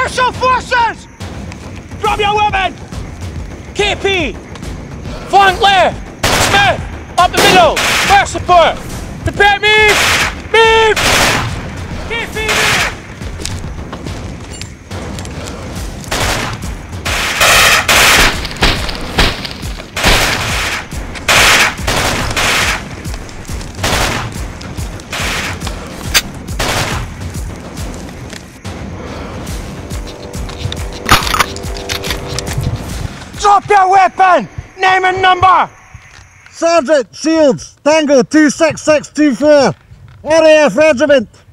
Special Forces! Drop your weapon! KP! Flank left! Smith! Up the middle! Fire support! Prepare move! Move! KP move! Drop your weapon! Name and number! Sergeant Shields, Tango 26624, RAF Regiment.